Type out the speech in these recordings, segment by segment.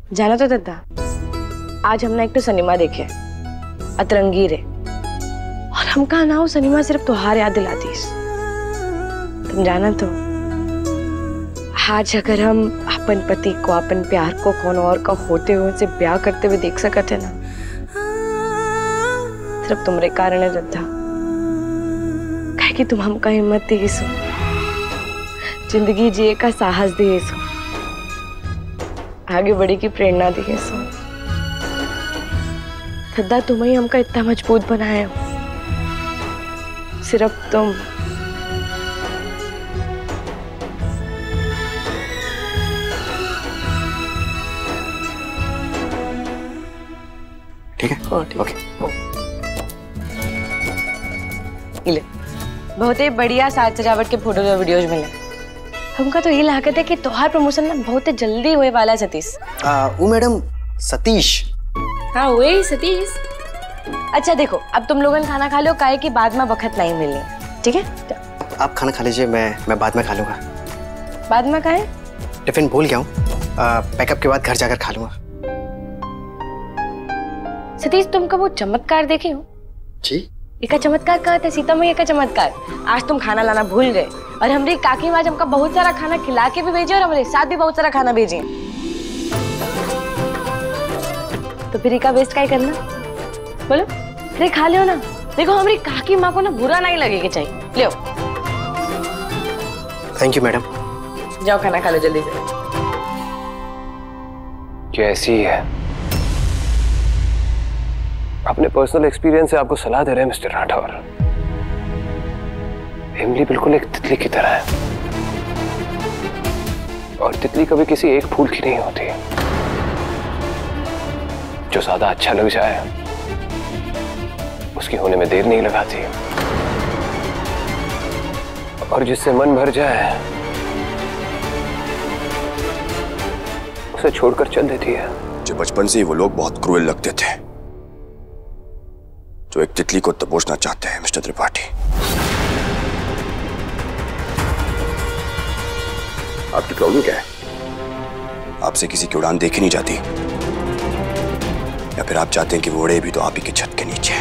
जाना तो दादा, आज हमने एक तो सिनेमा देखे अतरंगी रे, और हमका ना वो सिनेमा सिर्फ तुहार याद दिलाती। तुम जाना तो आज अगर हम अपन पति को, अपन प्यार को कौन और का होते हुए उनसे ब्याह करते हुए देख सकते ना, सिर्फ तुम्हारे कारण है दादा। कहे कि तुम हमका हिम्मत दी सो, जिंदगी जिए का साहस दिए सो, आगे बढ़े की प्रेरणा दी सो। दादा तुम ही हमका इतना मजबूत बनाए हो, सिर्फ तुम। ठीक है? ओके। ले, बहुत ही बढ़िया साज सजावट के फोटोज और वीडियोज मिले। हमका तो ये लागत है कि त्योहार प्रमोशन ना बहुत जल्दी होए वाला है सतीश। वो मैडम सतीश। हाँ वही सतीश। अच्छा देखो, अब तुम लोगन खाना खा लो, काहे कि बाद में वक्त नहीं मिलनी, ठीक है? आप खाना खा लीजिए, मैं बाद में खा लूंगा। बाद में खाए? टिफिन भूल गया हूँ, पैकअप के बाद घर जाकर खा लूंगा। सतीश तुम का वो चमत्कार देखे हो? जी। एक चमत्कार कहा था, सीता मैया का चमत्कार। आज तुम खाना लाना भूल गए और हमारी काकी आज हमका बहुत सारा खाना खिला के भी भेजे और हमारे साथ भी बहुत सारा खाना भेजे। तो फिर का वेस्ट क्या करना, बोलो? अरे खा लो ना, देखो हमारी काकी माँ को ना बुरा नहीं लगेगा, चाहिए ले। Thank you madam. जाओ खाना खा लो जल्दी से। कैसी है? अपने पर्सनल एक्सपीरियंस से आपको सलाह दे रहे हैं मिस्टर राठौर। इमली बिल्कुल एक तितली की तरह है, और तितली कभी किसी एक फूल की नहीं होती। जो ज्यादा अच्छा लग जाए उसकी होने में देर नहीं लगाती, और जिससे मन भर जाए उसे छोड़कर चल देती है। जो बचपन से ही वो लोग बहुत क्रूएल लगते थे, जो एक तितली को दबोचना चाहते हैं मिस्टर त्रिपाठी। आपकी प्रॉब्लम क्या है? आपसे किसी की उड़ान देखी नहीं जाती, या फिर आप चाहते हैं कि वो उड़े भी तो आप ही की छत के नीचे,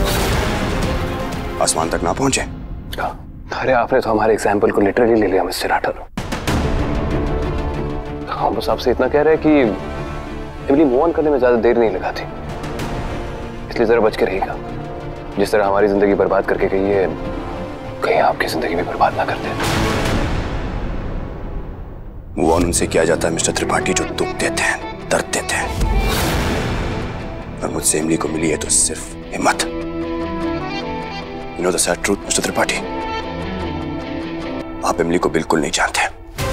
आसमान तक ना पहुंचे? अरे आपने तो हमारे एग्जाम्पल को लिटरली ले लिया मिस्टर राठौर। हम बस आपसे इतना कह रहे हैं कि इमली मूव ऑन करने में ज्यादा देर नहीं लगाती, इसलिए जरा बच के रहिएगा। जिस तरह हमारी जिंदगी बर्बाद करके गई है, कहीं आपकी जिंदगी भी बर्बाद ना कर दे। मूव ऑन उनसे किया जाता है मिस्टर त्रिपाठी जो दुख देते हैं, दर्द देते हैं, और मुझसे इमली को मिली है तो सिर्फ हिम्मत। You know the sad truth mister Tripathi, आप इमली को बिल्कुल नहीं जानते,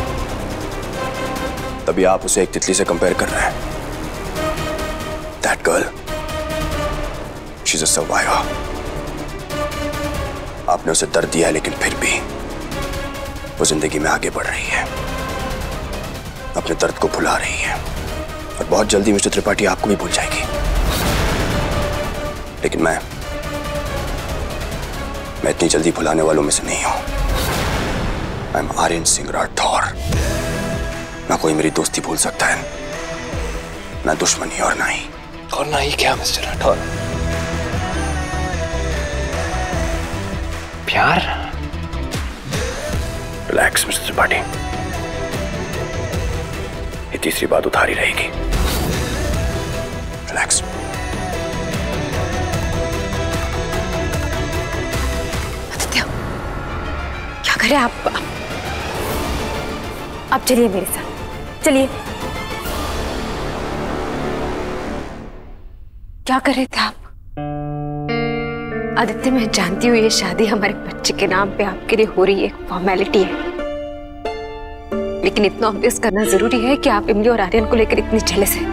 तभी आप उसे एक तितली से कंपेयर कर रहे हैं। That girl, she is a survivor. आपने उसे दर्द दिया है, लेकिन फिर भी वो जिंदगी में आगे बढ़ रही है, अपने दर्द को भुला रही है, और बहुत जल्दी मिस्टर त्रिपाठी आपको भी भूल जाएगी। लेकिन मैं इतनी जल्दी भुलाने वालों में से नहीं हूं। I am Aryan Singh Rathore. ना कोई मेरी दोस्ती भूल सकता है, ना दुश्मनी, और ना ही क्या मिस्टर राठौर? प्यार? रिलैक्स मिस्टर त्रिपाठी, ये तीसरी बात उधार ही रहेगी। रिलैक्स। आदित्य, क्या करें आप चलिए मेरे साथ, चलिए। क्या कर रहे थे आप? आदित्य, मैं जानती हूँ ये शादी हमारे बच्चे के नाम पे आपके लिए हो रही एक फॉर्मेलिटी है, लेकिन इतना ऑब्वियस करना जरूरी है कि आप इमली और आर्यन को लेकर इतनी जेलस हैं।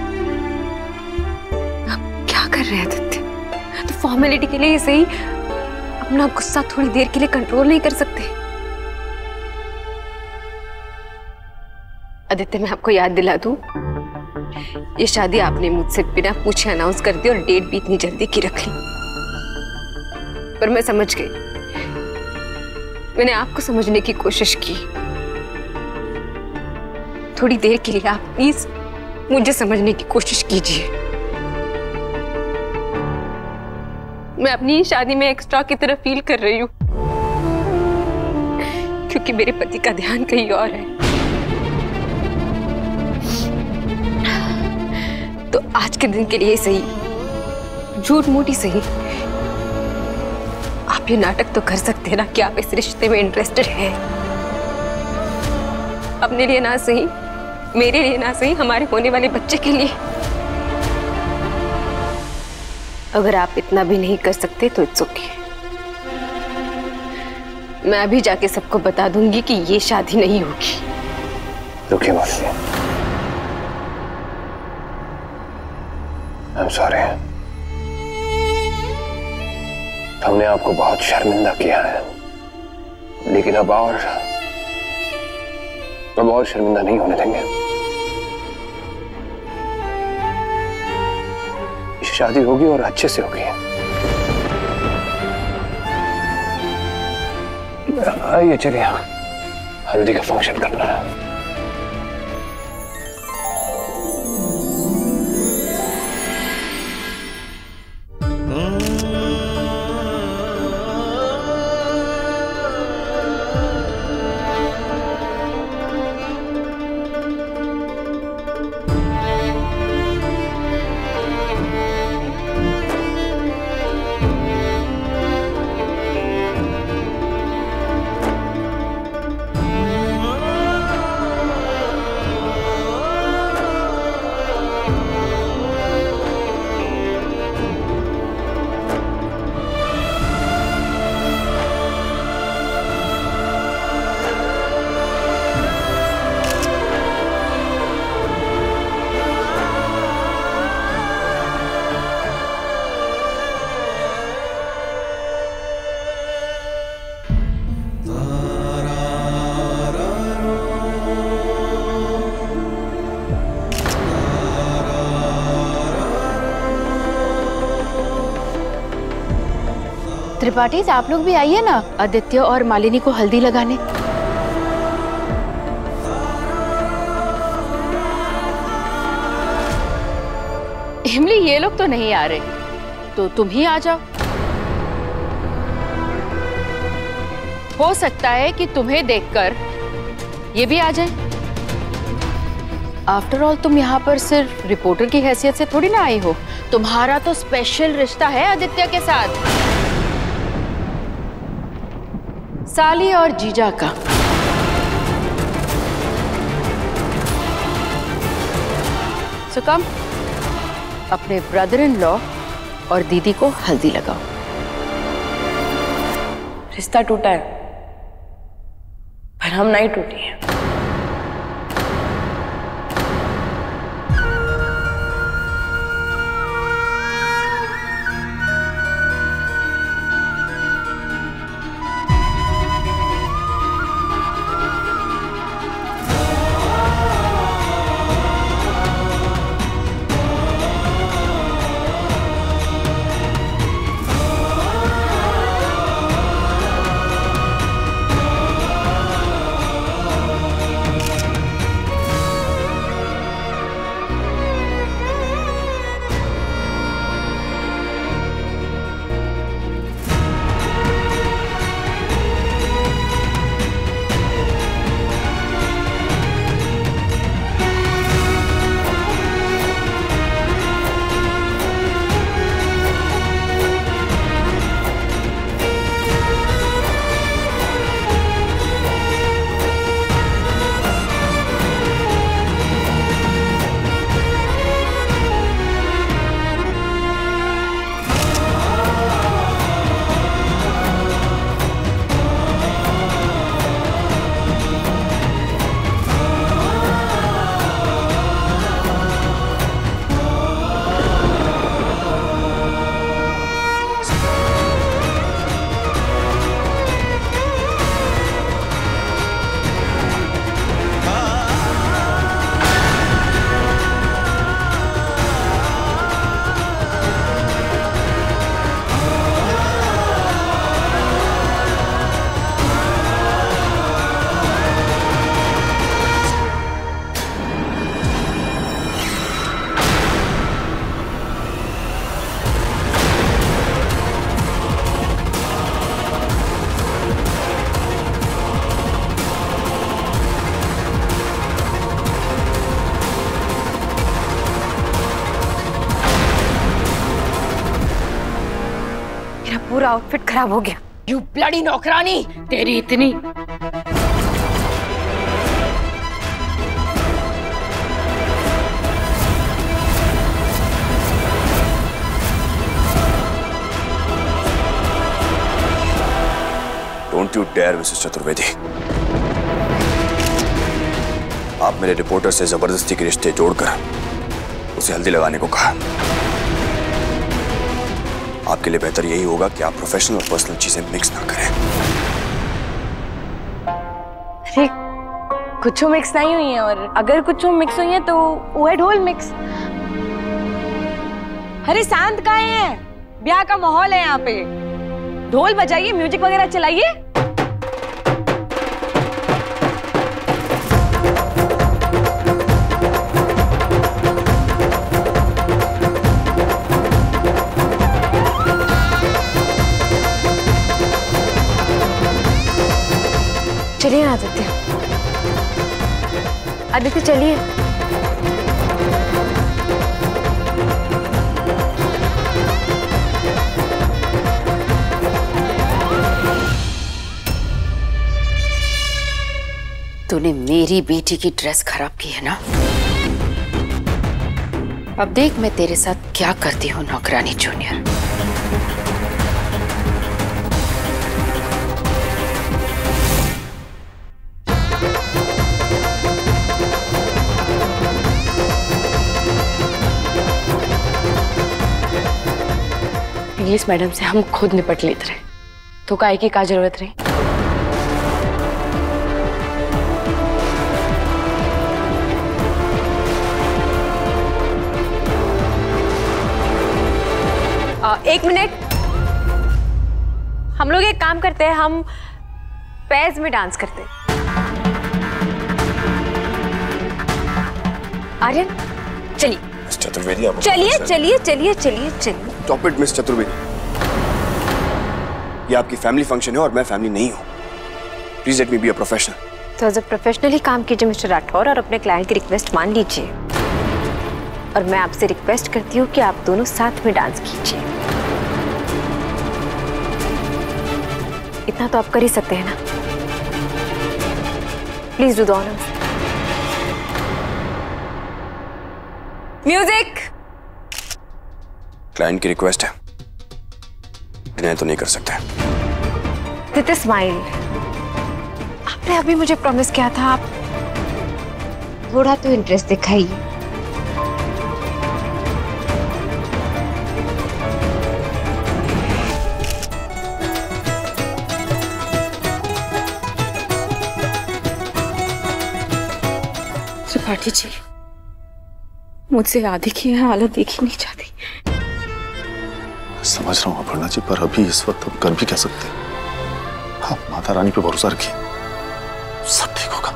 आप क्या कर रहे हैं आदित्य? तो फॉर्मेलिटी के लिए सही अपना गुस्सा थोड़ी देर के लिए कंट्रोल नहीं कर सकते? आदित्य, मैं आपको याद दिला दूं, ये शादी आपने मुझसे बिना पूछे अनाउंस कर दी और डेट भी इतनी जल्दी की रख ली। पर मैं समझ गई, मैंने आपको समझने की कोशिश की। थोड़ी देर के लिए आप प्लीज मुझे समझने की कोशिश कीजिए। मैं अपनी शादी में एक्स्ट्रा की तरह फील कर रही हूँ, क्योंकि मेरे पति का ध्यान कहीं और है। तो आज के दिन के लिए सही, झूठ मूठ ही सही, आप ये नाटक तो कर सकते हैं ना कि आप इस रिश्ते में इंटरेस्टेड हैं। अपने लिए ना सही, मेरे लिए ना सही, हमारे होने वाले बच्चे के लिए। अगर आप इतना भी नहीं कर सकते तो इट्स ओके। मैं अभी जाके सबको बता दूंगी कि ये शादी नहीं होगी। रुकिए मालिनी, आई एम सॉरी। हमने आपको बहुत शर्मिंदा किया है, लेकिन अब और शर्मिंदा नहीं होने देंगे। शादी होगी और अच्छे से होगी। आइए चलिए, हल्दी का फंक्शन करना है। त्रिपाठी, आप लोग भी आइए ना आदित्य और मालिनी को हल्दी लगाने। इमली, ये लोग तो नहीं आ रहे, तो तुम ही आ जाओ। हो सकता है कि तुम्हें देखकर ये भी आ जाए। आफ्टर ऑल तुम यहाँ पर सिर्फ रिपोर्टर की हैसियत से थोड़ी ना आई हो। तुम्हारा तो स्पेशल रिश्ता है आदित्य के साथ, साली और जीजा का। सो कम, अपने ब्रदर इन लॉ और दीदी को हल्दी लगाओ। रिश्ता टूटा है, पर हम नहीं टूटी हैं। पूरा आउटफिट खराब हो गया। यू ब्लडी नौकरानी, तेरी इतनी don't you dare Mrs Chaturvedi. आप मेरे रिपोर्टर से जबरदस्ती के रिश्ते जोड़कर उसे हल्दी लगाने को कहा। आपके लिए बेहतर यही होगा कि आप प्रोफेशनल और पर्सनल चीजें मिक्स ना करें। अरे कुछ मिक्स नहीं हुई है, और अगर कुछ मिक्स हुई है तो वो है ढोल मिक्स। अरे शांत कहाँ है? ब्याह का माहौल है यहाँ पे। ढोल बजाइए, म्यूजिक वगैरह चलाइए। चलिए आदित्य, आदित्य चलिए। तूने मेरी बेटी की ड्रेस खराब की है ना? अब देख मैं तेरे साथ क्या करती हूँ नौकरानी जूनियर। इंग्लिश मैडम से हम खुद निपट लेते रहे, तो काहे की क्या जरूरत रही? एक मिनट, हम लोग एक काम करते हैं, हम पैज में डांस करते हैं। आर्यन चलिए। मिस चतुर्वेदी, आप चलिए चलिए चलिए चलिए चलिए। Stop it miss Chaturvedi. ये आपकी फैमिली फंक्शन है और मैं फैमिली नहीं हूँ। Please let me be a professional. तो एज अ प्रोफेशनल ही काम कीजिए मिस्टर राठौर, और अपने क्लाइंट की रिक्वेस्ट मान लीजिए। और मैं आपसे रिक्वेस्ट करती हूँ कि आप दोनों साथ में डांस कीजिए। इतना तो आप कर ही सकते हैं ना? Please do the honours. Music. Client की रिक्वेस्ट है, डिनाई तो नहीं कर सकते। दिस स्माइल, आपने अभी मुझे प्रॉमिस किया था, आप थोड़ा तो इंटरेस्ट दिखाइए। त्रिपाठी जी, मुझसे आधी की हालत देखी नहीं चाहती। समझ रहा हूँ अपर्णा जी, पर अभी इस वक्त हम कर भी क्या सकते हैं? हाँ, माता रानी पे भरोसा रखिए, सब ठीक होगा।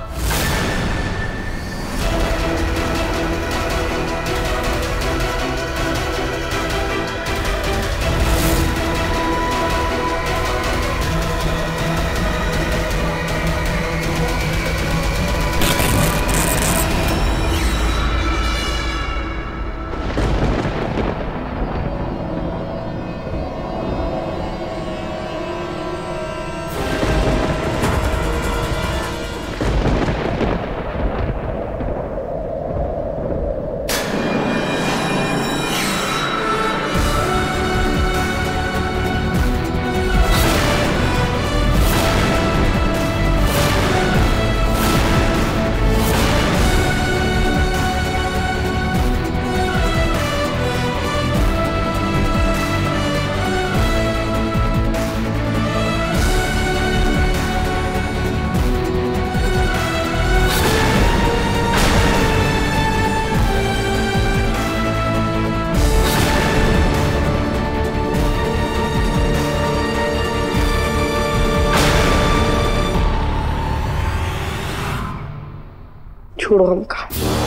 छोड़ो हमका,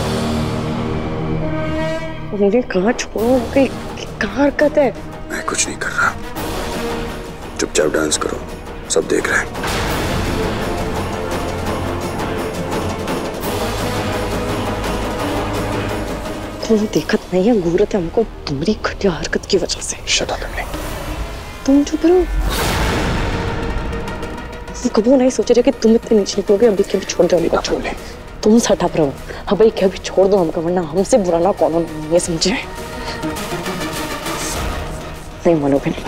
उन्हें कहाँ छोड़ो, कहाँ हरकत है? मैं कुछ नहीं कर रहा, चुपचाप डांस करो, सब देख रहे हैं। तुम्हें देखत नहीं है, घूरत है हमको तुम्हारी घटिया हरकत की वजह से। Shut up Emily. तुम चुप रहो। कबू नहीं सोचे थे कि तुम इतने नीचे निकलोगे। अभी के भी छोड़ दो हमको, छोड़ ले। तुम सटप रहो। अभी के भी छोड़ दो हमको, वरना हमसे बुरा ना कौन नहीं, ये समझे? नहीं मानोगे नहीं।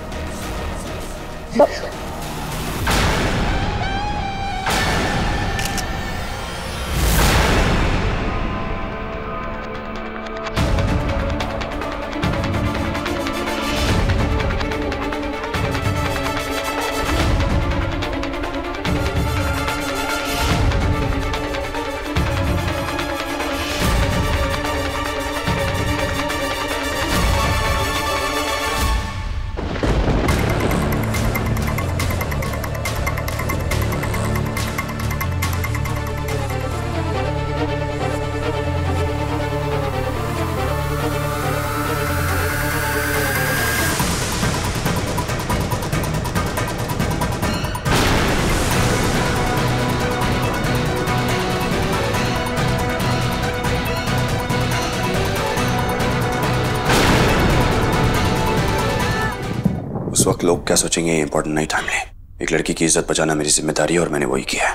उस वक्त लोग क्या सोचेंगे ये इंपॉर्टेंट नहीं था। हमने एक लड़की की इज्जत बचाना मेरी जिम्मेदारी है और मैंने वही किया है।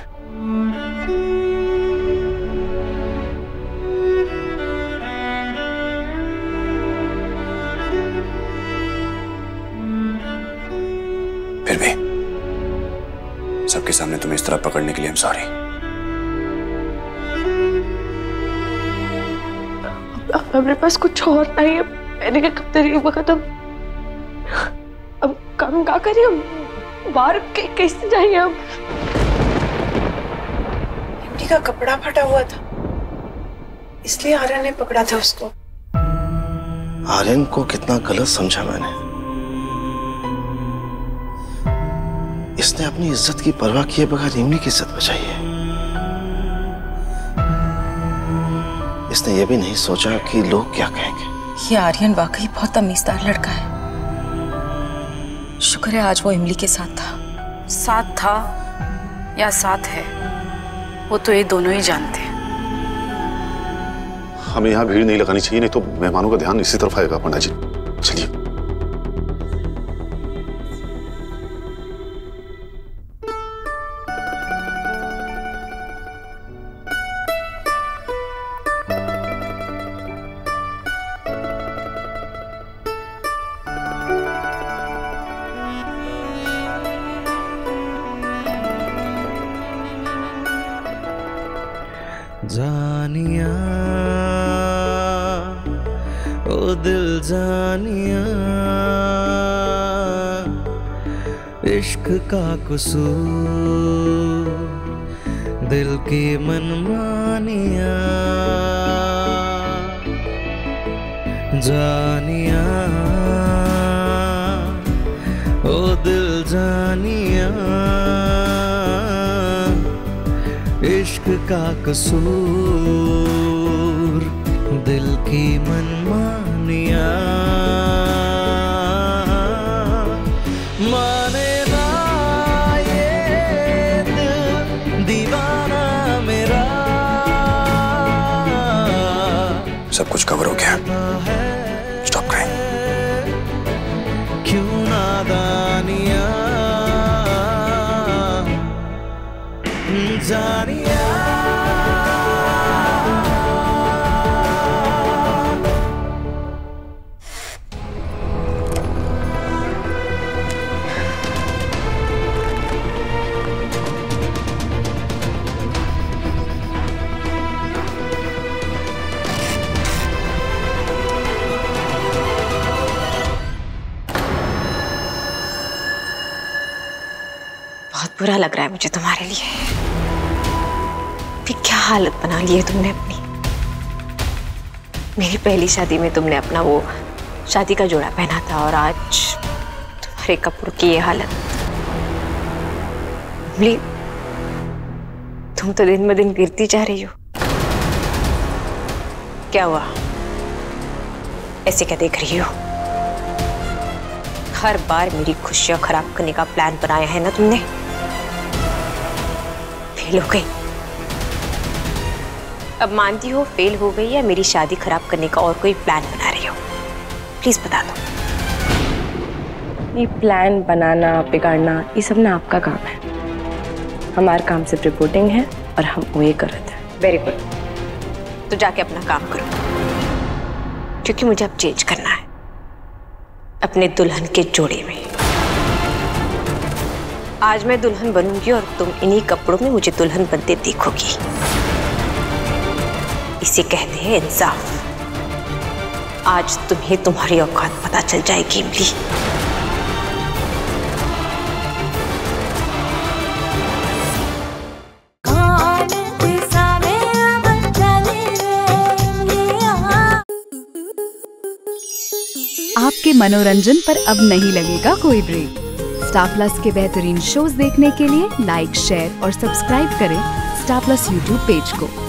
फिर भी सबके सामने तुम्हें इस तरह पकड़ने के लिए I'm sorry। अब मेरे पास कुछ और नहीं है। मैंने कब तेरी वक्त अब काम क्या करें? हम बाहर कैसे जाएंगे? अब इमली का कपड़ा फटा हुआ था, इसलिए आर्यन ने पकड़ा था उसको। आर्यन को कितना गलत समझा मैंने। इसने अपनी इज्जत की परवाह किए बगैर इमली की इज्जत बचाई है। इसने ये भी नहीं सोचा कि लोग क्या कहेंगे। ये आर्यन वाकई बहुत तमीजदार लड़का है। शुक्र है आज वो इमली के साथ था। साथ था या साथ है, वो तो ये दोनों ही जानते हैं। हमें यहाँ भीड़ नहीं लगानी चाहिए, नहीं तो मेहमानों का ध्यान इसी तरफ आएगा। पंडा जी चलिए। जानिया ओ दिल जानिया, इश्क का कसूर दिल की मनमानिया। जानिया ओ दिल जानिया, इश्क का कसूर दिल की मनमानिया। माने ना ये दिल दीवाना मेरा। सब कुछ कवर हो गया, स्टॉप क्राइंग। क्यों नादानिया जानिया। बहुत बुरा लग रहा है मुझे तुम्हारे लिए। फिर क्या हालत बना ली है तुमने अपनी। मेरी पहली शादी में तुमने अपना वो शादी का जोड़ा पहना था और आज तुम्हारे कपड़ों की ये हालत। इमली, तुम तो दिन ब दिन गिरती जा रही हो। क्या हुआ? ऐसे क्या देख रही हो? हर बार मेरी खुशियां खराब करने का प्लान बनाया है ना तुमने। फेल हो गई। अब मानती हो फेल हो गई या मेरी शादी खराब करने का और कोई प्लान बना रही हो? प्लीज बता दो। ये प्लान बनाना बिगाड़ना ये सब ना आपका काम है। हमारा काम सिर्फ रिपोर्टिंग है और हम वही कर रहे थे। वेरी गुड, तो जाके अपना काम करो, क्योंकि मुझे अब चेंज करना है अपने दुल्हन के जोड़े में। आज मैं दुल्हन बनूंगी और तुम इन्हीं कपड़ों में मुझे दुल्हन बनते देखोगी। इसे कहते हैं इंसाफ। आज तुम्हें तुम्हारी औकात पता चल जाएगी इमली। आपके मनोरंजन पर अब नहीं लगेगा कोई ब्रेक। स्टार प्लस के बेहतरीन शोज देखने के लिए लाइक, शेयर और सब्सक्राइब करें स्टार प्लस यूट्यूब पेज को।